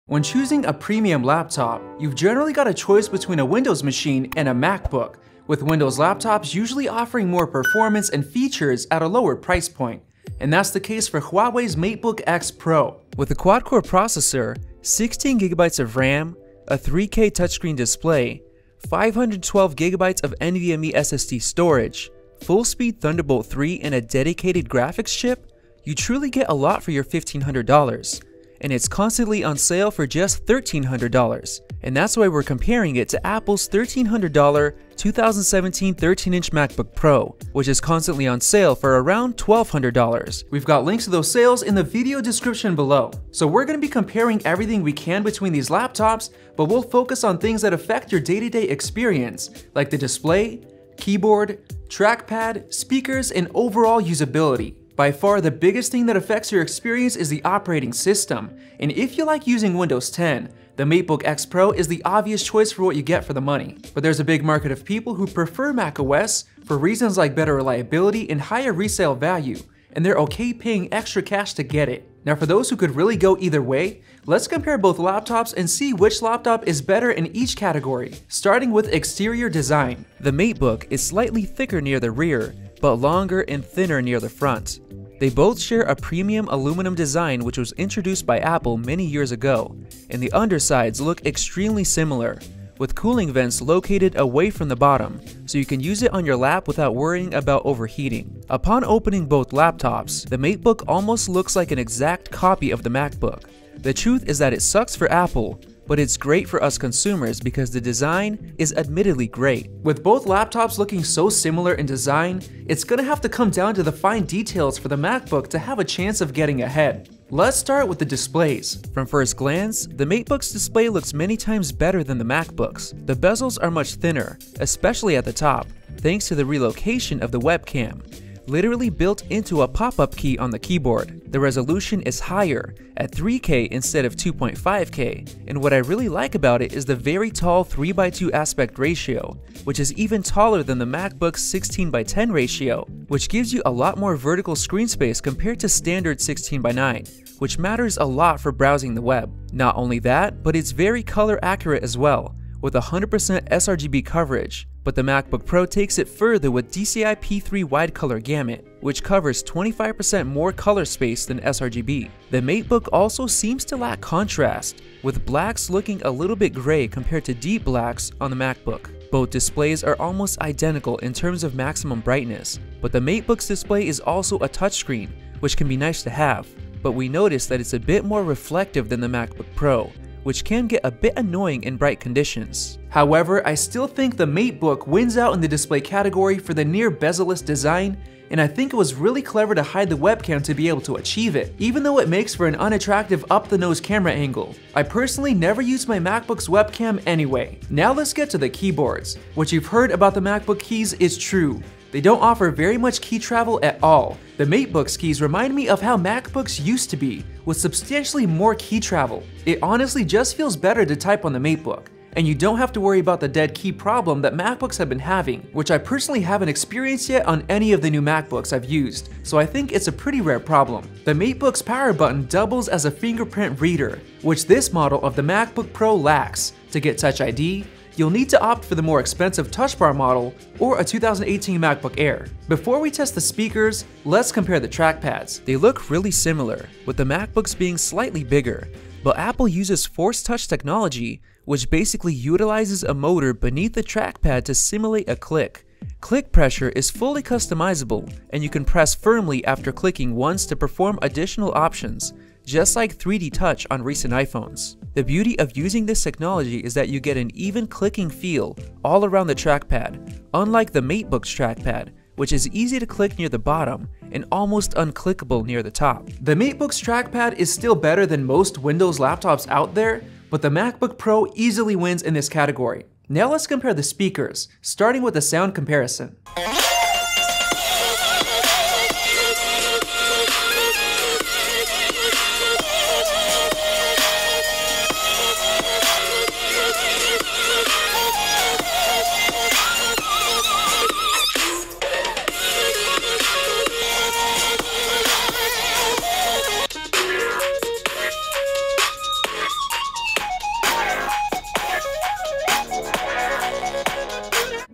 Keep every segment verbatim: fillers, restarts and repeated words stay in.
When choosing a premium laptop, you've generally got a choice between a Windows machine and a MacBook, with Windows laptops usually offering more performance and features at a lower price point. And that's the case for Huawei's MateBook X Pro. With a quad-core processor, sixteen gigabytes of RAM, a three K touchscreen display, five hundred twelve gigabytes of NVMe S S D storage, full-speed Thunderbolt three, and a dedicated graphics chip, you truly get a lot for your fifteen hundred dollars. And it's constantly on sale for just thirteen hundred dollars. And that's why we're comparing it to Apple's thirteen hundred dollar two thousand seventeen thirteen inch MacBook Pro, which is constantly on sale for around twelve hundred dollars. We've got links to those sales in the video description below. So we're going to be comparing everything we can between these laptops, but we'll focus on things that affect your day-to-day experience, like the display, keyboard, trackpad, speakers, and overall usability. By far, the biggest thing that affects your experience is the operating system, and if you like using Windows ten, the MateBook X Pro is the obvious choice for what you get for the money. But there's a big market of people who prefer macOS for reasons like better reliability and higher resale value, and they're okay paying extra cash to get it. Now for those who could really go either way, let's compare both laptops and see which laptop is better in each category, starting with exterior design. The MateBook is slightly thicker near the rear, but longer and thinner near the front. They both share a premium aluminum design which was introduced by Apple many years ago, and the undersides look extremely similar, with cooling vents located away from the bottom, so you can use it on your lap without worrying about overheating. Upon opening both laptops, the MateBook almost looks like an exact copy of the MacBook. The truth is that it sucks for Apple, but it's great for us consumers because the design is admittedly great. With both laptops looking so similar in design, it's gonna have to come down to the fine details for the MacBook to have a chance of getting ahead. Let's start with the displays. From first glance, the MateBook's display looks many times better than the MacBook's. The bezels are much thinner, especially at the top, thanks to the relocation of the webcam, literally built into a pop-up key on the keyboard. The resolution is higher, at three K instead of two point five K, and what I really like about it is the very tall three by two aspect ratio, which is even taller than the MacBook's sixteen by ten ratio, which gives you a lot more vertical screen space compared to standard sixteen by nine, which matters a lot for browsing the web. Not only that, but it's very color accurate as well, with one hundred percent s R G B coverage. But the MacBook Pro takes it further with D C I P three wide color gamut, which covers twenty-five percent more color space than s R G B. The MateBook also seems to lack contrast, with blacks looking a little bit gray compared to deep blacks on the MacBook. Both displays are almost identical in terms of maximum brightness, but the MateBook's display is also a touchscreen, which can be nice to have, but we notice that it's a bit more reflective than the MacBook Pro, which can get a bit annoying in bright conditions. However, I still think the MateBook wins out in the display category for the near bezel-less design, and I think it was really clever to hide the webcam to be able to achieve it, even though it makes for an unattractive up-the-nose camera angle. I personally never use my MacBook's webcam anyway. Now let's get to the keyboards. What you've heard about the MacBook keys is true. They don't offer very much key travel at all. The MateBook's keys remind me of how MacBooks used to be, with substantially more key travel. It honestly just feels better to type on the MateBook, and you don't have to worry about the dead key problem that MacBooks have been having, which I personally haven't experienced yet on any of the new MacBooks I've used, so I think it's a pretty rare problem. The MateBook's power button doubles as a fingerprint reader, which this model of the MacBook Pro lacks. To get Touch I D, you'll need to opt for the more expensive Touch Bar model or a two thousand eighteen MacBook Air. Before we test the speakers, let's compare the trackpads. They look really similar, with the MacBooks being slightly bigger, but Apple uses Force Touch technology, which basically utilizes a motor beneath the trackpad to simulate a click. Click pressure is fully customizable, and you can press firmly after clicking once to perform additional options, just like three D Touch on recent iPhones. The beauty of using this technology is that you get an even clicking feel all around the trackpad, unlike the MateBook's trackpad, which is easy to click near the bottom and almost unclickable near the top. The MateBook's trackpad is still better than most Windows laptops out there, but the MacBook Pro easily wins in this category. Now let's compare the speakers, starting with the sound comparison.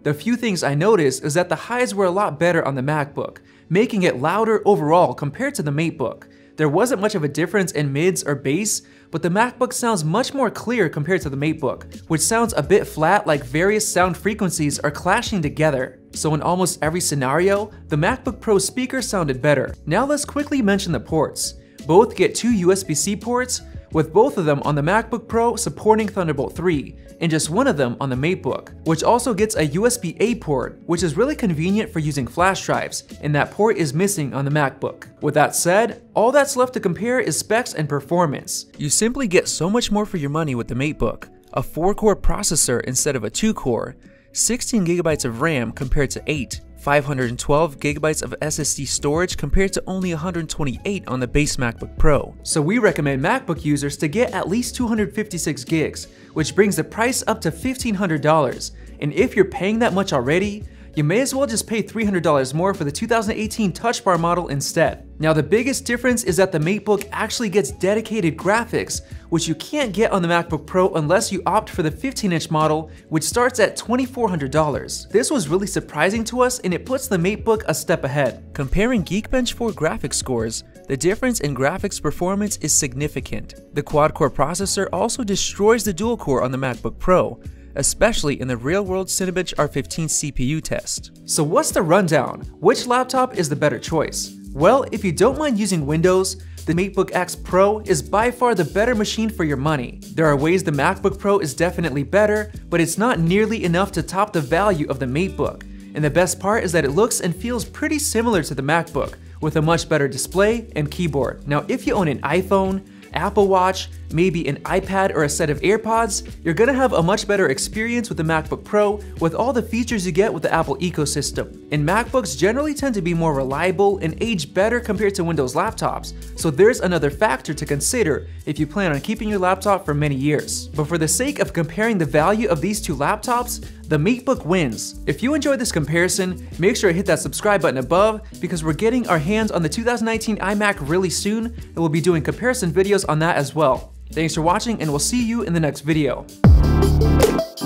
The few things I noticed is that the highs were a lot better on the MacBook, making it louder overall compared to the MateBook. There wasn't much of a difference in mids or bass, but the MacBook sounds much more clear compared to the MateBook, which sounds a bit flat, like various sound frequencies are clashing together. So in almost every scenario, the MacBook Pro speaker sounded better. Now let's quickly mention the ports. Both get two U S B C ports, with both of them on the MacBook Pro supporting Thunderbolt three, and just one of them on the MateBook, which also gets a U S B A port, which is really convenient for using flash drives, and that port is missing on the MacBook. With that said, all that's left to compare is specs and performance. You simply get so much more for your money with the MateBook. A four core processor instead of a two core, sixteen gigabytes of RAM compared to eight, five hundred twelve gigabytes of S S D storage compared to only one hundred twenty-eight on the base MacBook Pro. So we recommend MacBook users to get at least two hundred fifty-six gigs, which brings the price up to fifteen hundred dollars. And if you're paying that much already, you may as well just pay three hundred dollars more for the two thousand eighteen Touch Bar model instead. Now the biggest difference is that the MateBook actually gets dedicated graphics, which you can't get on the MacBook Pro unless you opt for the fifteen inch model, which starts at twenty-four hundred dollars. This was really surprising to us, and it puts the MateBook a step ahead. Comparing Geekbench four graphics scores, the difference in graphics performance is significant. The quad-core processor also destroys the dual-core on the MacBook Pro, especially in the real-world Cinebench R fifteen C P U test. So what's the rundown? Which laptop is the better choice? Well, if you don't mind using Windows, the MateBook X Pro is by far the better machine for your money. There are ways the MacBook Pro is definitely better, but it's not nearly enough to top the value of the MateBook. And the best part is that it looks and feels pretty similar to the MacBook, with a much better display and keyboard. Now, if you own an iPhone, Apple Watch, maybe an iPad or a set of AirPods, you're gonna have a much better experience with the MacBook Pro with all the features you get with the Apple ecosystem. And MacBooks generally tend to be more reliable and age better compared to Windows laptops, so there's another factor to consider if you plan on keeping your laptop for many years. But for the sake of comparing the value of these two laptops, the MateBook wins. If you enjoyed this comparison, make sure to hit that subscribe button above, because we're getting our hands on the two thousand nineteen iMac really soon, and we'll be doing comparison videos on that as well. Thanks for watching, and we'll see you in the next video.